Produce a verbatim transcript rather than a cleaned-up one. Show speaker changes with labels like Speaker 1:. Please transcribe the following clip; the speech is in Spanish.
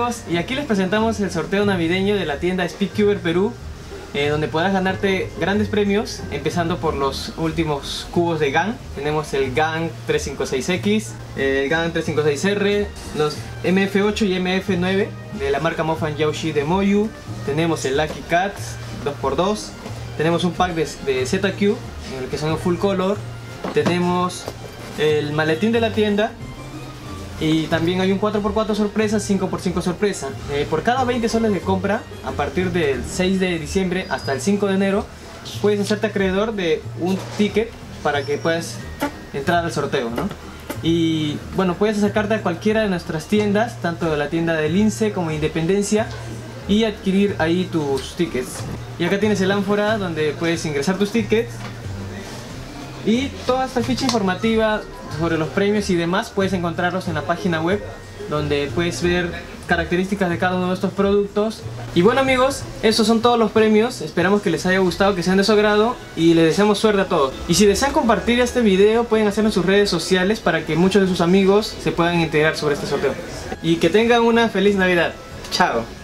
Speaker 1: amigos, y aquí les presentamos el sorteo navideño de la tienda Speedcuber Perú, eh, donde podrás ganarte grandes premios, empezando por los últimos cubos de GAN. Tenemos el GAN trescientos cincuenta y seis X, el GAN trescientos cincuenta y seis R, los M F ocho y M F nueve de la marca Mofan Yaoshi de Moyu. Tenemos el Lucky Cats dos por dos, tenemos un pack de, de Z Q, en el que son en full color. Tenemos el maletín de la tienda. Y también hay un cuatro por cuatro sorpresa, cinco por cinco sorpresa. Eh, por cada veinte soles de compra, a partir del seis de diciembre hasta el cinco de enero, puedes hacerte acreedor de un ticket para que puedas entrar al sorteo, ¿no? Y bueno, puedes acercarte a cualquiera de nuestras tiendas, tanto de la tienda de Lince como Independencia, y adquirir ahí tus tickets. Y acá tienes el ánfora donde puedes ingresar tus tickets. Y toda esta ficha informativa sobre los premios y demás puedes encontrarlos en la página web, donde puedes ver características de cada uno de estos productos. Y bueno amigos, esos son todos los premios. Esperamos que les haya gustado, que sean de su agrado, y les deseamos suerte a todos. Y si desean compartir este video, pueden hacerlo en sus redes sociales para que muchos de sus amigos se puedan integrar sobre este sorteo. Y que tengan una feliz Navidad. Chao.